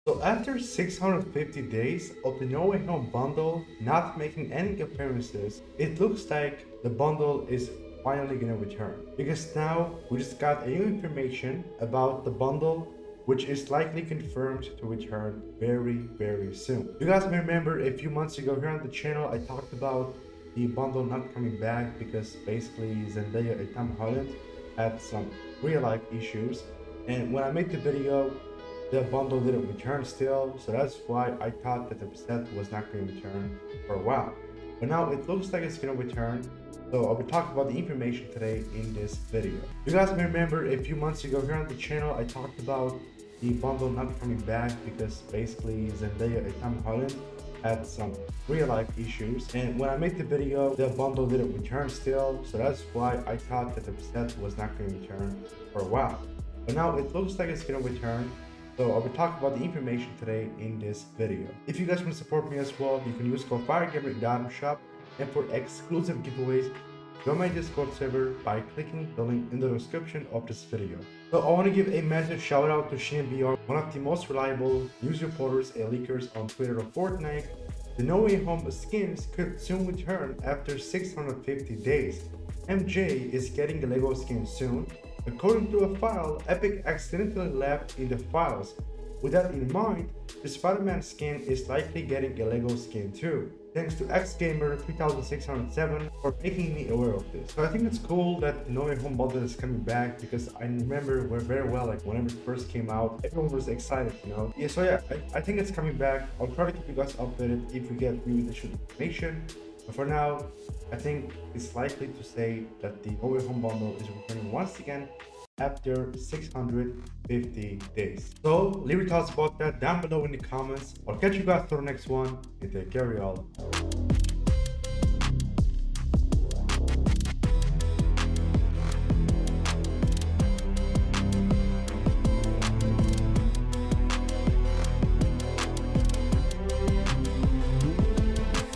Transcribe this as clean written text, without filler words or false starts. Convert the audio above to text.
So after 650 days of the No Way Home bundle not making any appearances, it looks like the bundle is finally gonna return. Because now we just got a new information about the bundle which is likely confirmed to return very soon. You guys may remember a few months ago here on the channel I talked about the bundle not coming back because basically Zendaya and Tom Holland had some real life issues, and when I made the video the bundle didn't return still, so that's why I thought that the set was not going to return for a while. But now it looks like it's going to return, so I'll be talking about the information today in this video. You guys may remember a few months ago here on the channel I talked about the bundle not coming back because basically Zendaya and Tom Holland had some real life issues, and when I made the video the bundle didn't return still, so that's why I thought that the set was not going to return for a while. But now it looks like it's going to return, so I'll be talking about the information today in this video. If you guys want to support me as well, you can use code FireGamer in the item shop, and for exclusive giveaways, join my Discord server by clicking the link in the description of this video. So I want to give a massive shout out to ShineBR, one of the most reliable news reporters and leakers on Twitter of Fortnite. The No Way Home skins could soon return after 650 days. MJ is getting a LEGO skin soon. According to a file, Epic accidentally left in the files. With that in mind, the Spider-Man skin is likely getting a LEGO skin too. Thanks to XGamer3607 for making me aware of this. So I think it's cool that No Way Home bundle is coming back because I remember very well, like whenever it first came out, everyone was excited, you know? Yeah, so yeah, I think it's coming back. I'll try to keep you guys updated if we get new additional information. But for now, I think it's likely to say that the No Way Home bundle is returning once again after 650 days. So leave your thoughts about that down below in the comments. I'll catch you guys for the next one, and take care, y'all.